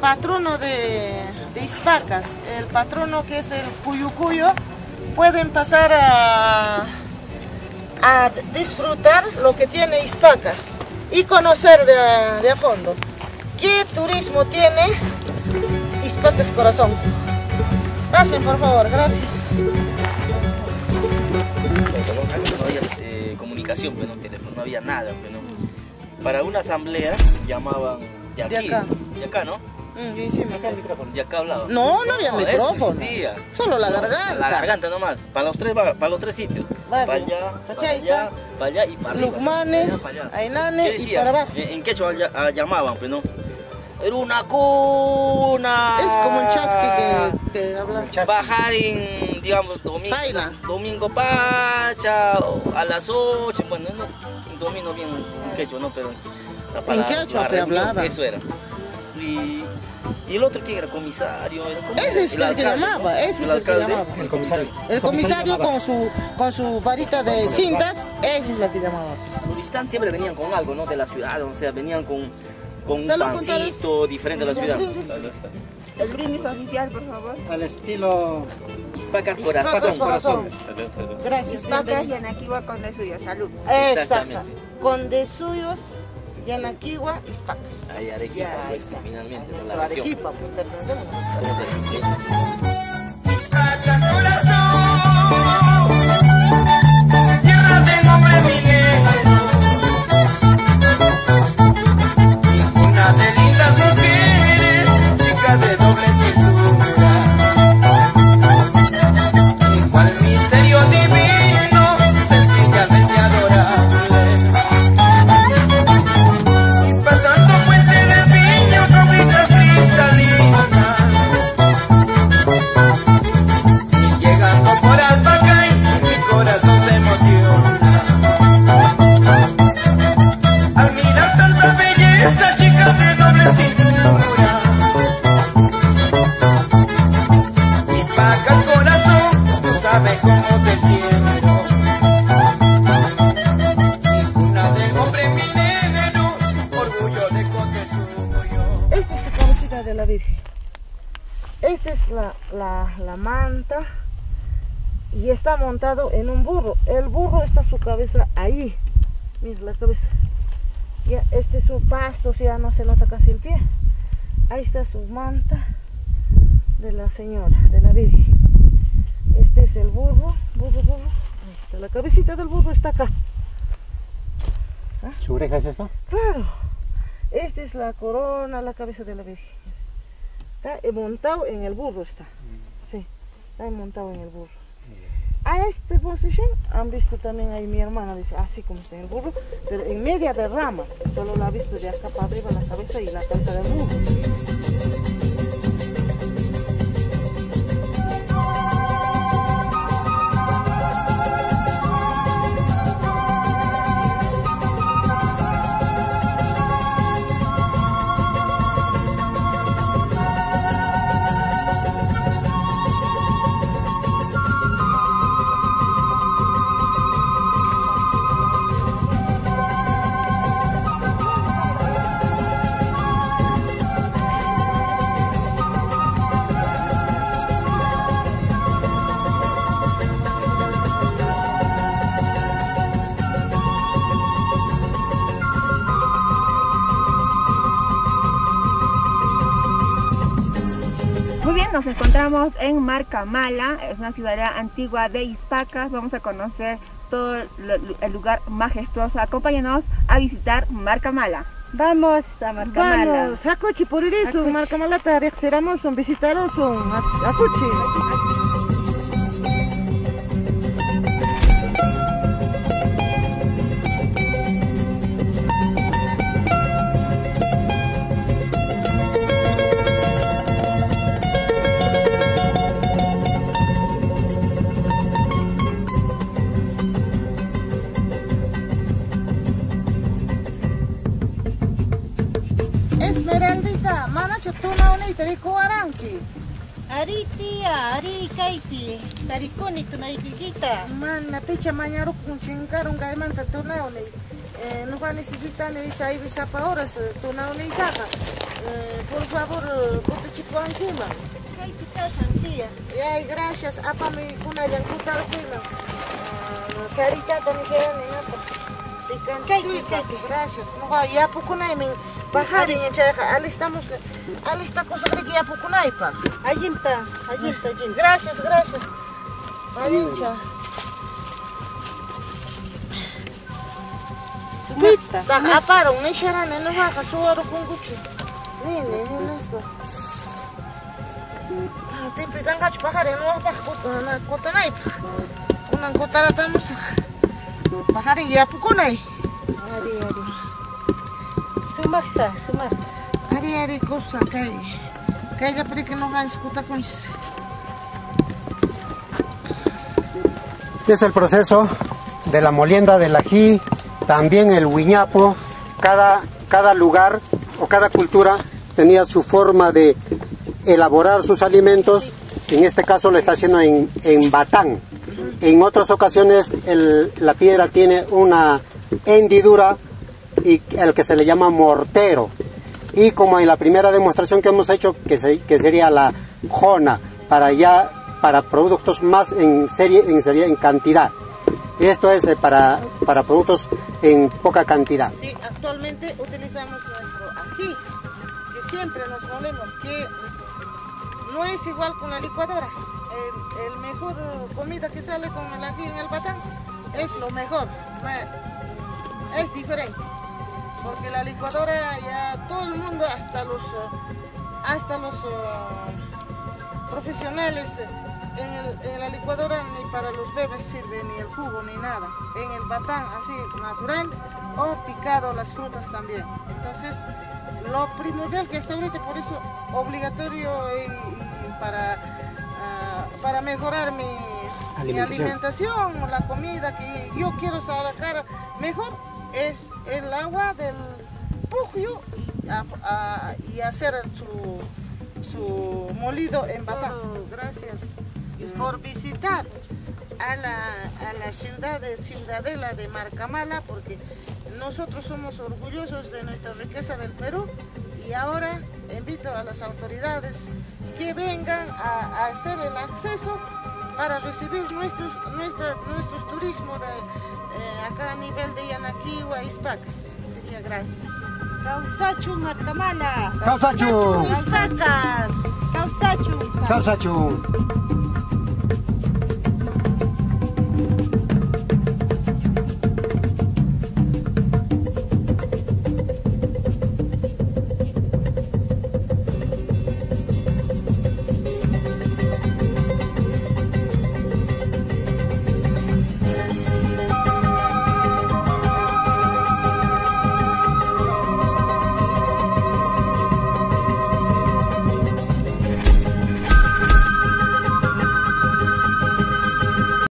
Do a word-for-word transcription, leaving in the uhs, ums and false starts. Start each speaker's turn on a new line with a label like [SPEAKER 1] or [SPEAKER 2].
[SPEAKER 1] patrono de, de Ispacas, el patrono que es el Cuyucuyo, pueden pasar a, a disfrutar lo que tiene Ispacas y conocer de, de a fondo qué turismo tiene Ispacas Corazón. Pasen por favor, gracias.
[SPEAKER 2] No había eh, comunicación, pues, no, teléfono, no había nada. Pues, no. Para una asamblea llamaban de aquí,
[SPEAKER 1] de acá,
[SPEAKER 2] de acá ¿no?
[SPEAKER 1] Mm, sí, sí, acá el micrófono.
[SPEAKER 2] De acá hablaba.
[SPEAKER 1] No, no había
[SPEAKER 2] no,
[SPEAKER 1] micrófono.
[SPEAKER 2] Eso existía.
[SPEAKER 1] Solo la garganta.
[SPEAKER 2] La garganta nomás. Para los tres, para los tres sitios.
[SPEAKER 1] Vale.
[SPEAKER 2] Para allá, para allá, para allá y para arriba.
[SPEAKER 1] Lukmane,
[SPEAKER 2] para allá, para allá.
[SPEAKER 1] Ainane y para abajo.
[SPEAKER 2] En, en quechua ah, llamaban, pues no. Era una cuna.
[SPEAKER 1] Es como el chasqui que, que habla.
[SPEAKER 2] Bajar en, digamos, domingo,
[SPEAKER 1] Paila.
[SPEAKER 2] domingo Pacha, a las ocho, bueno, no, domino bien en quechua, ¿no? Pero la
[SPEAKER 1] ¿En quechua te hablaba?
[SPEAKER 2] Eso era. Y, y el otro, ¿quién era? Comisario. Era comisario.
[SPEAKER 1] Ese es el, el que llamaba, ese es el que llamaba.
[SPEAKER 3] El comisario.
[SPEAKER 1] El comisario con su, con su varita de cintas, ese es el que llamaba.
[SPEAKER 2] Los visitantes siempre venían con algo, ¿no? De la ciudad, o sea, venían con, con un pancito diferente de la ciudad.
[SPEAKER 4] El brindis oficial, por favor.
[SPEAKER 3] Al estilo
[SPEAKER 2] Ispacas
[SPEAKER 1] Ispacas
[SPEAKER 2] Corazón.
[SPEAKER 1] Corazón. Gracias.
[SPEAKER 4] Ispacas y Yanaquiwa con de suya salud.
[SPEAKER 1] Exacto. Con de suyos, Yanaquiwa, Ispacas.
[SPEAKER 2] Ahí Arequipa,
[SPEAKER 4] Ya,
[SPEAKER 2] pues,
[SPEAKER 4] está.
[SPEAKER 2] finalmente, ¿no?
[SPEAKER 1] Nuestra
[SPEAKER 2] La región.
[SPEAKER 1] Arequipa, pues, pertenecemos.
[SPEAKER 2] Somos arequipeños.
[SPEAKER 5] Ispacas Corazón, tierra de nombre minero, una de lindas mujeres, chicas de doble cintura, igual misterio divino, sencillamente adorable. Y pasando puente del Piño con vistas cristalinas, y llegando por Alpacay, mi corazón se emociona al mirar tanta belleza, chicas de doble cintura. Ispacas Corazón, tú sabes cómo te quiero. Y cuna de hombre minero, orgullo de cote suyo.
[SPEAKER 1] Esta es la cabecita de la Virgen. Esta es la, la, la manta y está montado en un burro. El burro está su cabeza ahí. Mira la cabeza. Ya, este es su pasto, ya no se nota casi el pie. Ahí está su manta de la señora, de la Virgen. Este es el burro, burro, burro. Ahí está, la cabecita del burro está acá.
[SPEAKER 3] ¿Su oreja es esta?
[SPEAKER 1] Claro. Esta es la corona, la cabeza de la Virgen. Está montado en el burro, está. Sí, está montado en el burro. A este posición han visto también ahí mi hermana, dice, así como está en el burro, pero en media de ramas. Solo la ha visto de acá para arriba la cabeza y la cabeza del burro.
[SPEAKER 4] Muy bien, nos encontramos en Marcamala, es una ciudad antigua de Ispacas. Vamos a conocer todo el lugar majestuoso. Acompáñanos a visitar Marcamala.
[SPEAKER 6] Vamos a Marcamala.
[SPEAKER 1] Vamos, Acuchi, por eso, Marcamala, reaccionamos, un visitaros, un Acuchi. Esmeraldita, mana chaptuna unita rikuaranki.
[SPEAKER 6] Ari tía, ari kaipi, tarikuni tunaykikita.
[SPEAKER 1] Mana picha mañaruk un chinkarun gaimanta tunauni. eh, no va a necesitar ni esa ibisapa horas, tu no necesita. Por favor, ponte chico encima.
[SPEAKER 6] Kay pitasan tía.
[SPEAKER 1] Ay, gracias. Apa mi kuna yang kutar kuila. Sarita tan siya ni apa. Pikan
[SPEAKER 6] Kay,
[SPEAKER 1] tuy,
[SPEAKER 6] kay.
[SPEAKER 1] papi, gracias. No va ya pukuna min bahari ni chaya. Alistamos alista cosa de que ya pukuna pa.
[SPEAKER 6] Ayinta, ayinta, ayinta.
[SPEAKER 1] Gracias, gracias. Valincha.
[SPEAKER 6] Sumita.
[SPEAKER 1] Tak apa dong, ni sharan ni va ka suara kunguchi. Ni ni ni nasba. Tipi kan kacu bahari no apa kota na kota nai. Kunang kota la tamus. Bahari ya pukunai.
[SPEAKER 6] Ari, ari. Sumata, sumata.
[SPEAKER 1] Hari hari cosa kai. Kai ya pri que no van escuta con isso.
[SPEAKER 3] Es el proceso de la molienda del ají, también el huiñapo. Cada, cada lugar o cada cultura tenía su forma de elaborar sus alimentos. En este caso lo está haciendo en, en batán. En otras ocasiones el, la piedra tiene una hendidura y el que se le llama mortero. Y como en la primera demostración que hemos hecho, que, se, que sería la jona, para ya para productos más en serie, en serie, en cantidad. Esto es eh, para, para productos en poca cantidad.
[SPEAKER 1] Sí, actualmente utilizamos nuestro ají, que siempre nos molemos, que no es igual con la licuadora. El, el mejor comida que sale con el ají en el batán es lo mejor, no, es diferente. Porque la licuadora ya todo el mundo, hasta los, hasta los uh, profesionales, en, el, en la licuadora ni para los bebés sirve ni el jugo ni nada. En el batán así natural o picado las frutas también. Entonces lo primordial que está ahorita, por eso obligatorio y, y para, uh, para mejorar mi alimentación. mi alimentación, la comida que yo quiero sacar mejor, es el agua del pugio y, a, a, y hacer su, su molido en batán. Oh, gracias por visitar a la, a la ciudad de Ciudadela de Marcamala, porque nosotros somos orgullosos de nuestra riqueza del Perú, y ahora invito a las autoridades que vengan a, a hacer el acceso para recibir nuestros, nuestra, nuestros turismos de, eh, acá a nivel de Yanaquiwa, Ispacas. Sería gracias.
[SPEAKER 6] Causachu Marcamala.
[SPEAKER 3] Causachu.
[SPEAKER 1] Ispacas.
[SPEAKER 6] Causachu.
[SPEAKER 3] Causachu.